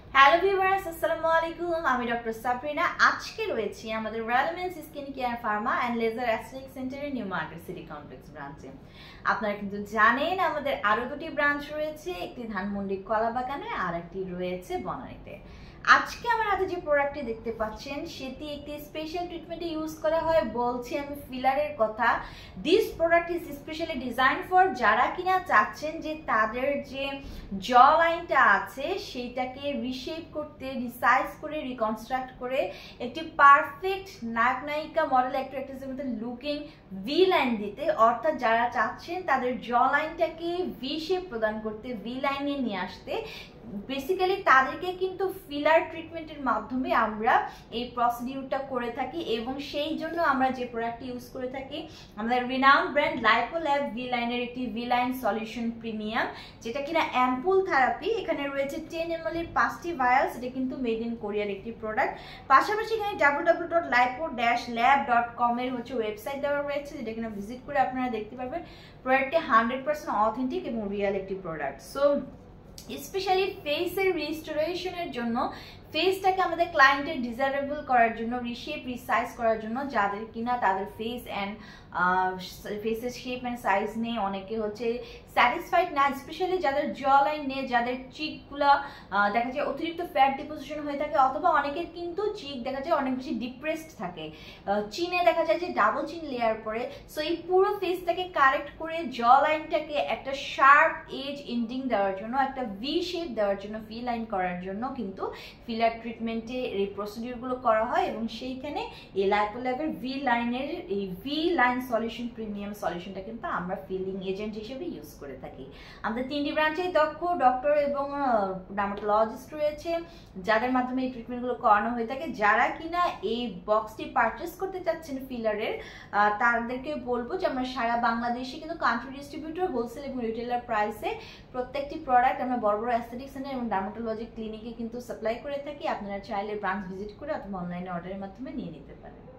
Hello viewers, আসসালামু আলাইকুম। আমি ডক্টর সাবরিনা। আজকে রয়েছি আমাদের relevance skin care pharma and laser aesthetic সেন্টারের নিউ মার্কেট সিটি কমপ্লেক্স ব্রাঞ্চে। আপনারা কিন্তু জানেন আমাদের আরো দুটি ব্রাঞ্চ রয়েছে, একটি ধানমন্ডি কলাবাগানে আর একটি রয়েছে বনানীতে। আজকে আমার হাতে যে প্রোডাক্টটি দেখতে পাচ্ছেন সেটি একটি স্পেশাল ট্রিটমেন্টে ইউজ করা হয়। বলছি আমি ফিলারের কথা। This product is specially design for যারা কিনা চাচ্ছেন যে তাদের যে জ লাইনটা আছে সেইটাকে রিশেপ করতে, রিসাইজ করে, রিকনস্ট্রাক্ট করে একটি পারফেক্ট নায়ক নায়িকা মডেল অ্যাক্ট্রেসের মতো লুকিং ভি লাইন দিতে, অর্থাৎ যারা চাচ্ছেন তাদের জ লাইনটাকে ভি শেপ প্রদান করতে, ভি লাইনে নিয়ে আসতে, বেসিক্যালি তাদেরকে কিন্তু ফিলার ট্রিটমেন্টের মাধ্যমে আমরা এই প্রসিডিউরটা করে থাকি। এবং সেই জন্য আমরা যে প্রোডাক্টটি ইউজ করে থাকি আমাদের রিনাউন্ড ব্র্যান্ড লাইপোল্যাব ভি লাইনের একটি ভি লাইন সলিউশন প্রিমিয়াম, যেটা কিনা অ্যাম্পুল থেরাপি। এখানে রয়েছে 10 ml এর 5টি ভায়ালস। এটা কিন্তু মেড ইন কোরিয়ার একটি প্রোডাক্ট। পাশাপাশি এখানে www.lipo-lab.com এর ওয়েবসাইট দেওয়া রয়েছে, যেটা কিনা ভিজিট করে আপনারা দেখতে পারবেন। প্রোডাক্টটি 100% অথেন্টিক এবং রিয়েল একটি প্রোডাক্ট। সো স্পেশালি ফেসের রিস্টোরেশনের জন্য, ফেসটাকে আমাদের ক্লায়েন্টের ডিজায়ারেবল করার জন্য, রিশেপ রিসাইজ করার জন্য, যাদের কিনা তাদের ফেস অ্যান্ড ফেসের শেপ অ্যান্ড সাইজ নিয়ে অনেকে হচ্ছে স্যাটিসফাইড না, স্পেশালি যাদের জ লাইন নেই, যাদের চিকগুলো দেখা যায় অতিরিক্ত ফ্যাট ডিপোজিশন হয়ে থাকে, অথবা অনেকের কিন্তু চিক দেখা যায় অনেক বেশি ডিপ্রেসড থাকে, চিনে দেখা যায় যে ডাবল চিন লেয়ার পরে। সো এই পুরো ফেসটাকে কারেক্ট করে জ লাইনটাকে একটা শার্প এজ এন্ডিং দেওয়ার জন্য, একটা ভি শেপ দেওয়ার জন্য, ভি লাইন করার জন্য কিন্তু ফিলার ট্রিটমেন্টে এই প্রসিডিউরগুলো করা হয়। এবং সেইখানে এই লাইপোল্যাবের ভি লাইনের এই ভি লাইন সলিউশন প্রিমিয়াম সলিউশনটা কিন্তু আমরা ফিলিং এজেন্ট হিসেবে ইউজ করে থাকি। আমাদের 3টি ব্রাঞ্চে দক্ষ ডক্টর এবং ডার্মাটোলজিস্ট রয়েছে, যাদের মাধ্যমে এই ট্রিটমেন্টগুলো করানো হয়ে থাকে। যারা কিনা এই বক্সটি পারচেস করতে চাচ্ছেন ফিলারের, তাদেরকে বলবো যে আমরা সারা বাংলাদেশে কিন্তু কান্ট্রি ডিস্ট্রিবিউটর, হোলসেল এবং রিটেলার প্রাইসে প্রত্যেকটি প্রোডাক্ট আমরা বড় বড় অ্যাস্থেটিক সেন্টার এবং ডার্মাটোলজি ক্লিনিকে কিন্তু সাপ্লাই করে থাকি। আপনারা চাইলে ব্রাঞ্চ ভিজিট করে অথবা অনলাইনে অর্ডারের মাধ্যমে নিয়ে নিতে পারেন।